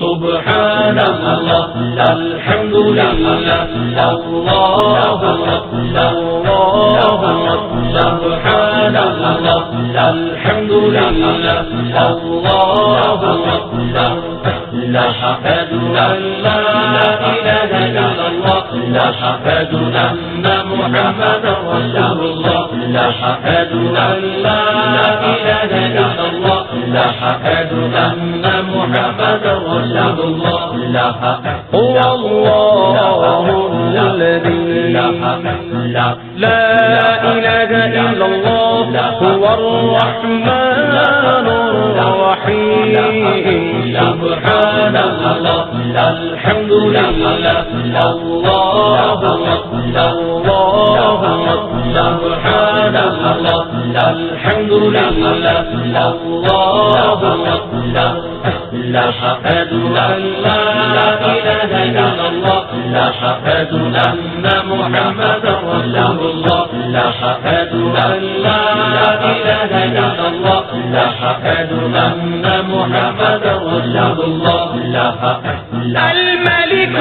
سبحان الله الحمد لله الله أكبر سبحان الله الحمد لله الله أكبر أشهد أن لا إله إلا الله أشهد أن محمدا رسول الله أشهد أن لا إله إلا الله أشهد أن محمدا رسول الله هو الله الذي لا إله إلا الله هو الرحمن الرحيم سبحان الله الحمد لله الله أكبر سبحان الله الحمد لله الله أكبر أشهد أن لا إله إلا الله أشهد أن محمدا رسول الله أشهد أن لا إله إلا الله أشهد أن محمدا رسول الله الملك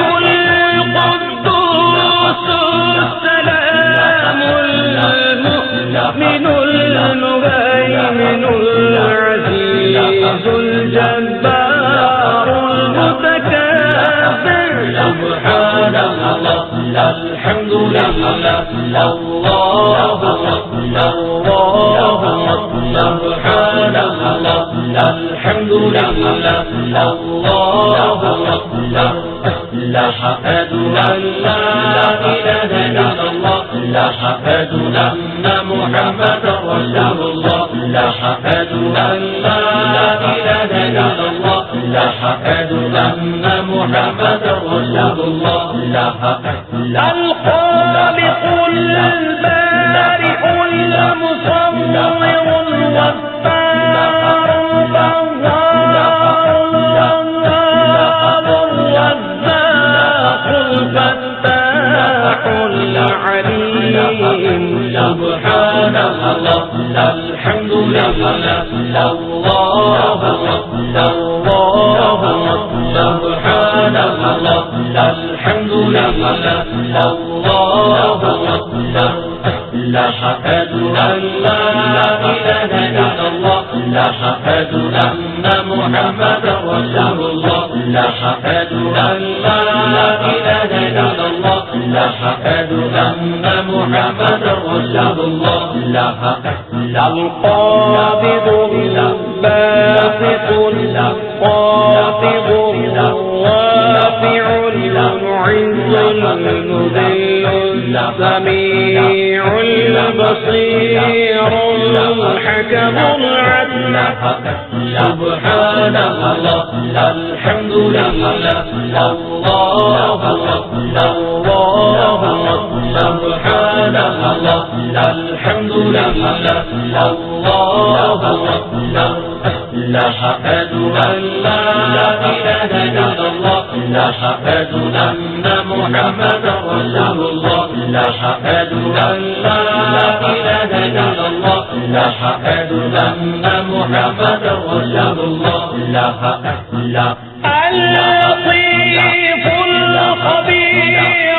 القدوس السلام المؤمن المهيمن العزيز الجبار المتكبر سبحان الله الحمد لله الله أكبر سبحان الله الحمد لله الله أكبر أشهد أن لا إله إلا الله أشهد أن محمدا رسول الله أشهد أن لا إله إلا الله أشهد أن محمدا رسول الله الخالق البارئ المصور الغفار الفتاح العليم سبحان الله الحمد لله الله أكبر سبحان الله الحمد لله الله أكبر أشهد أن لا إله إلا الله أشهد أن محمدا رسول الله أشهد أن لا إله إلا الله أشهد أن محمدا رسول الله القابض الباسط القاطب الرافع المعز المذل السميع البصير الحكم العدل سبحان الله الحمد لله الله أكبر سبحان الله الحمد لله الله أكبر أشهد أن لا إله إلا الله أشهد أن محمدا رسول الله أشهد أن لا إله إلا الله أشهد أن محمدا رسول الله اللطيف الخبير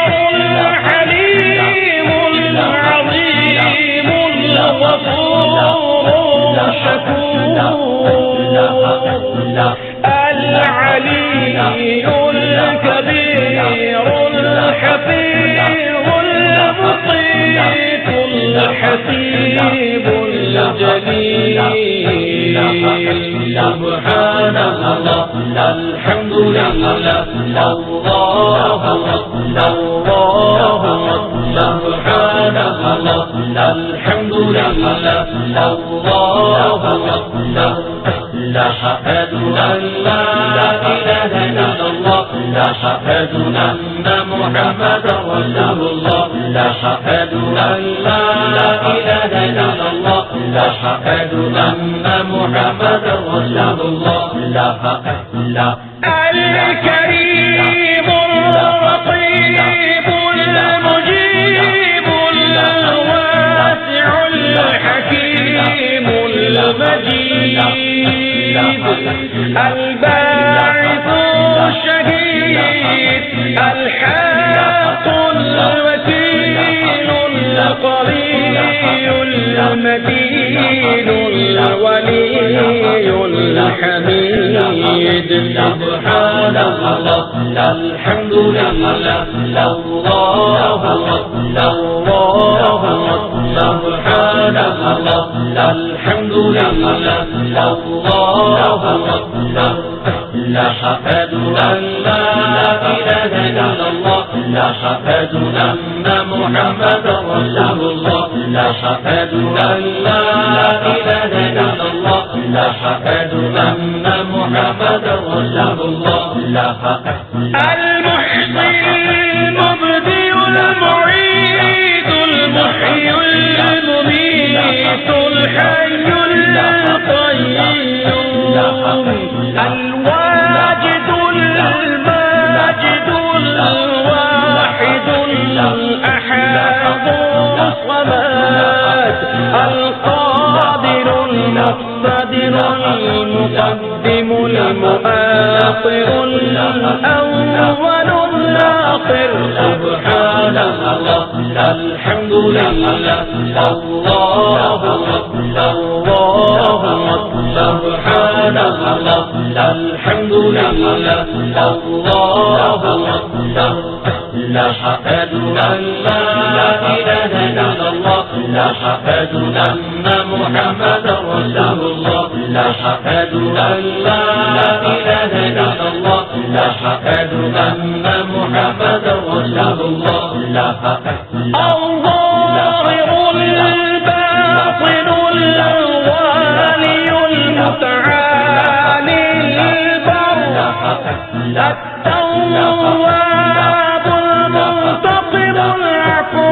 الحليم العظيم الغفور الشكور العلي الكبير الحفيظ المقيت الحسيب الجليل سبحان الله الحمد لله الله أكبر سبحان الله الحمد لله الله أكبر أشهد أن لا إله إلا الله أشهد أن محمدا رسول الله أشهد أن لا إله إلا الله أشهد أن محمدا رسول الله الكريم الرقيب المجيب الواسع الحكيم المجيد الباعث المتين الولي الحميد سبحان الله الحمد لله الله سبحان الله الحمد لله الله لا أشهد أن لا إله إلا الله لا أشهد أن محمدا رسول الله لا أشهد أن لا إله إلا الله لا أشهد أن محمدا رسول الله المحصي المبدئ المعيد المحيي المميت الحي القيوم الواجد الماجد الواحد الأحد الصمد القادر المقتدر المقدم المؤخر الأول الآخر سبحان الله الحمد لله الله سبحان الله الحمد لله الله لا أشهد أن لا إله إلا الله لا أشهد أن محمدا رسول الله لا أشهد أن لا إله إلا الله لا أشهد أن محمدا رسول الله الظاهر الباطن الوالي المتعالي البر التواب المنتقم العفو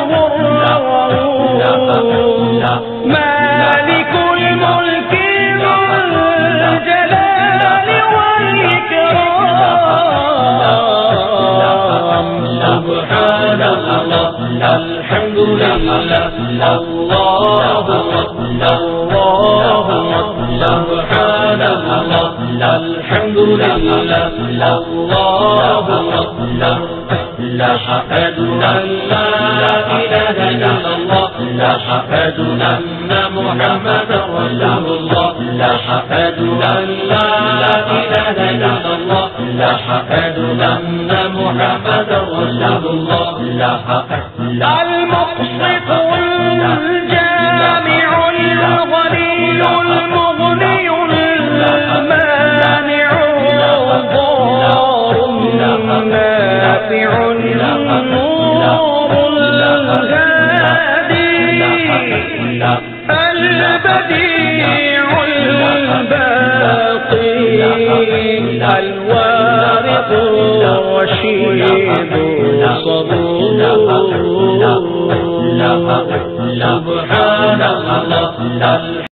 الرؤوف مالك الملك ذو الجلال والإكرام سبحان الله الحمد لله الله سبحان الله الحمد لله الله لا أشهد أن لا إله إلا الله لا أشهد أن محمدا رسول الله لا أشهد أن لا إله إلا الله لا أشهد أن محمدا رسول الله المقسط الجامع الغني المغني المانع الضار النافع النور الهادي البديع الباقي الوارث الرشيد الصبور سبحان الله